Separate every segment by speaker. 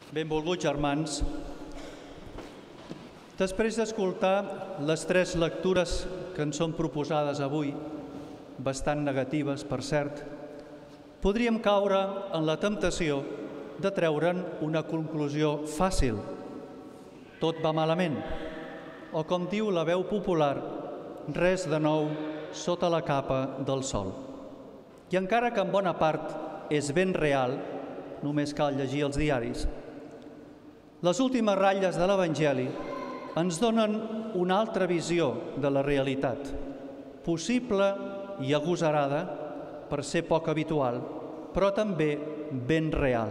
Speaker 1: Benvolguts germans, després d'escoltar les tres lectures que ens són proposades avui, bastant negatives, per cert, podríem caure en la temptació de treure'n una conclusió fàcil. Tot va malament. O com diu la veu popular, res de nou sota la capa del sol. I encara que en bona part és ben real, només cal llegir els diaris, les últimes ratlles de l'Evangeli ens donen una altra visió de la realitat, possible i agosarada per ser poc habitual, però també ben real.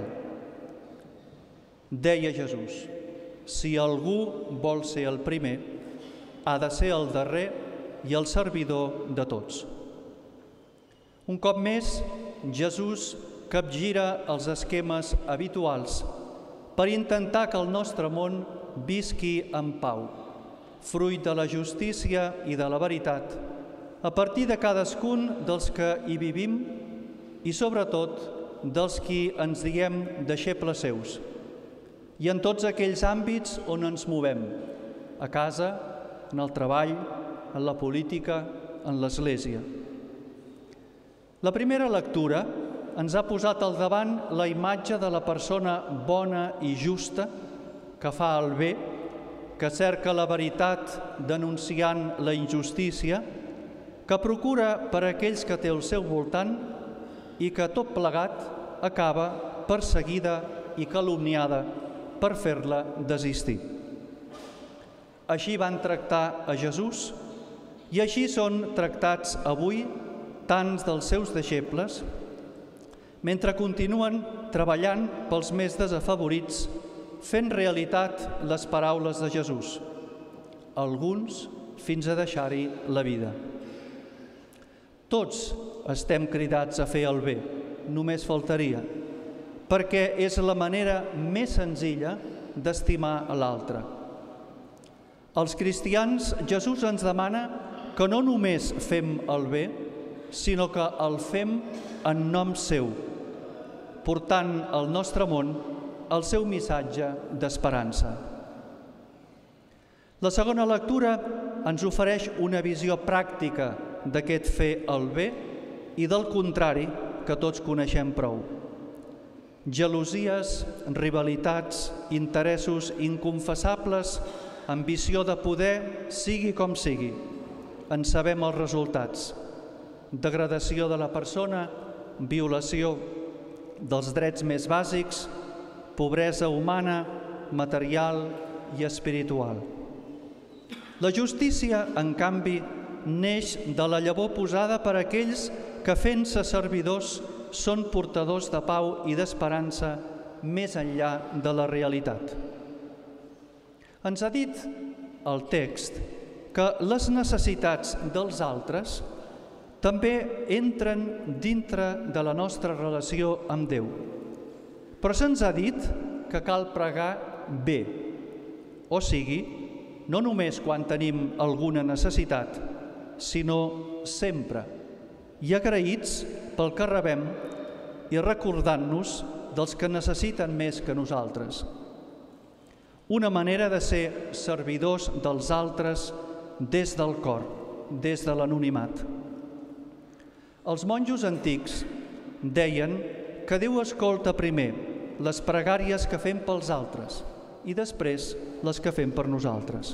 Speaker 1: Deia Jesús, si algú vol ser el primer, ha de ser el darrer i el servidor de tots. Un cop més, Jesús capgira els esquemes habituals per intentar que el nostre món visqui en pau, fruit de la justícia i de la veritat, a partir de cadascun dels que hi vivim i, sobretot, dels qui ens diem deixebles seus, i en tots aquells àmbits on ens movem, a casa, en el treball, en la política, en l'Església. La primera lectura ens ha posat al davant la imatge de la persona bona i justa que fa el bé, que cerca la veritat denunciant la injustícia, que procura per aquells que té al seu voltant i que tot plegat acaba perseguida i calumniada per fer-la desistir. Així van tractar a Jesús i així són tractats avui tants dels seus deixebles, mentre continuen treballant pels més desafavorits, fent realitat les paraules de Jesús, alguns fins a deixar-hi la vida. Tots estem cridats a fer el bé, només faltaria, perquè és la manera més senzilla d'estimar a l'altre. Els cristians, Jesús ens demana que no només fem el bé, sinó que el fem en nom seu, portant al nostre món el seu missatge d'esperança. La segona lectura ens ofereix una visió pràctica d'aquest fer el bé i del contrari que tots coneixem prou. Gelosies, rivalitats, interessos inconfessables, ambició de poder, sigui com sigui. En sabem els resultats. Degradació de la persona, violació dels drets més bàsics, pobresa humana, material i espiritual. La justícia, en canvi, neix de la llavor posada per aquells que, fent-se servidors, són portadors de pau i d'esperança més enllà de la realitat. Ens ha dit el text que les necessitats dels altres també entren dintre de la nostra relació amb Déu. Però se'ns ha dit que cal pregar bé, o sigui, no només quan tenim alguna necessitat, sinó sempre, i agraïts pel que rebem i recordant-nos dels que necessiten més que nosaltres. Una manera de ser servidors dels altres des del cor, des de l'anonimat. Els monjos antics deien que Déu escolta primer les pregàries que fem pels altres i després les que fem per nosaltres.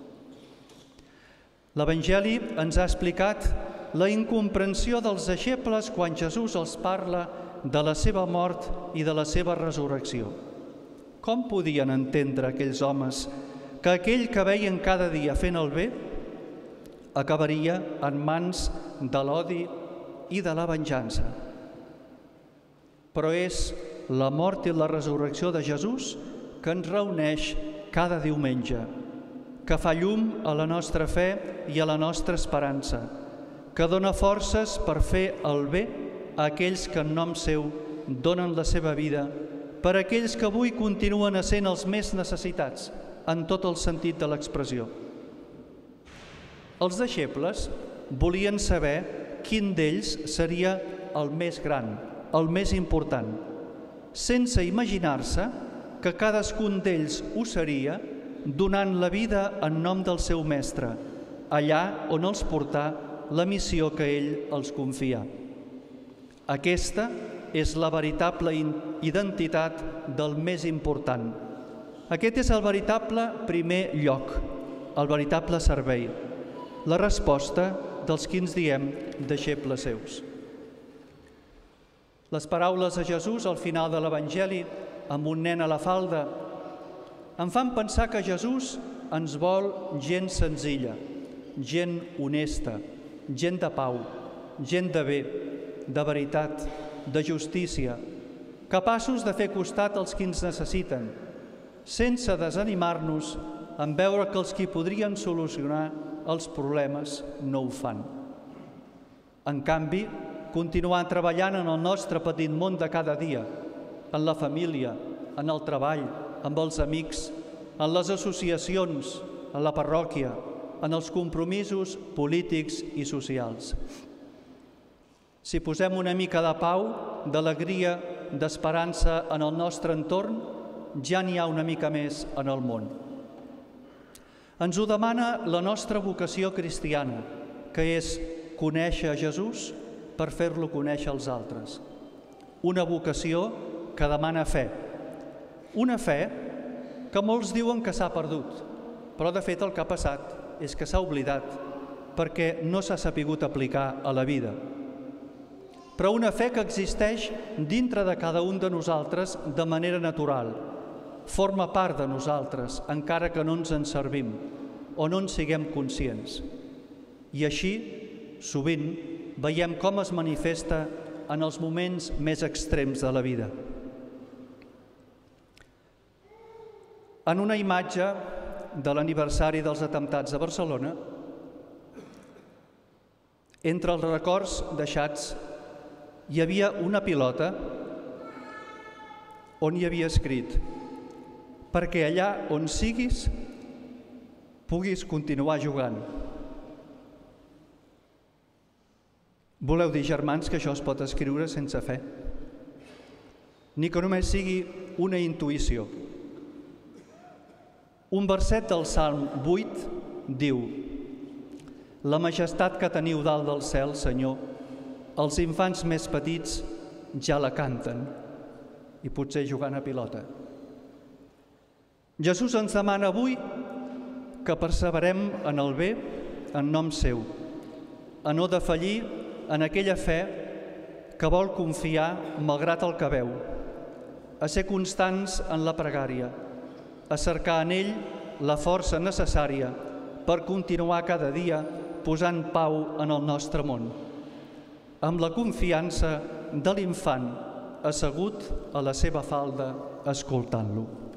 Speaker 1: L'Evangeli ens ha explicat la incomprensió dels deixebles quan Jesús els parla de la seva mort i de la seva resurrecció. Com podien entendre aquells homes que aquell que veien cada dia fent el bé acabaria en mans de l'odi i de la venjança? Però és la mort i la resurrecció de Jesús que ens reuneix cada diumenge, que fa llum a la nostra fe i a la nostra esperança, que dona forces per fer el bé a aquells que en nom seu donen la seva vida, per a aquells que avui continuen essent els més necessitats en tot el sentit de l'expressió. Els deixebles volien saber quin d'ells seria el més gran, el més important, sense imaginar-se que cadascun d'ells ho seria, donant la vida en nom del seu mestre, allà on els portà la missió que ell els confià. Aquesta és la veritable identitat del més important. Aquest és el veritable primer lloc, el veritable servei, la resposta dels qui ens diem deixebles seus. Les paraules de Jesús al final de l'Evangeli, amb un nen a la falda, em fan pensar que Jesús ens vol gent senzilla, gent honesta, gent de pau, gent de bé, de veritat, de justícia, capaços de fer costat als qui ens necessiten, sense desanimar-nos en veure que els qui podrien solucionar els problemes no ho fan. En canvi, continuar treballant en el nostre petit món de cada dia, en la família, en el treball, amb els amics, en les associacions, en la parròquia, en els compromisos polítics i socials. Si posem una mica de pau, d'alegria, d'esperança en el nostre entorn, ja n'hi ha una mica més en el món. Ens ho demana la nostra vocació cristiana, que és conèixer Jesús per fer-lo conèixer als altres. Una vocació que demana fe. Una fe que molts diuen que s'ha perdut, però de fet el que ha passat és que s'ha oblidat perquè no s'ha sapigut aplicar a la vida. Però una fe que existeix dintre de cada un de nosaltres de manera natural, forma part de nosaltres, encara que no ens en servim o no en siguem conscients. I així, sovint, veiem com es manifesta en els moments més extrems de la vida. En una imatge de l'aniversari dels atemptats de Barcelona, entre els records deixats hi havia una pilota on hi havia escrit «Perquè allà on siguis puguis continuar jugant». Voleu dir, germans, que això es pot escriure sense fe? Ni que només sigui una intuïció. Un verset del Salm 8 diu «La majestat que teniu dalt del cel, Senyor, els infants més petits ja la canten», i potser jugant a pilota. Jesús ens demana avui que perseverem en el bé en nom seu, a no defallir en aquella fe que vol confiar malgrat el que veu, a ser constants en la pregària, a cercar en ell la força necessària per continuar cada dia posant pau en el nostre món, amb la confiança de l'infant assegut a la seva falda escoltant-lo.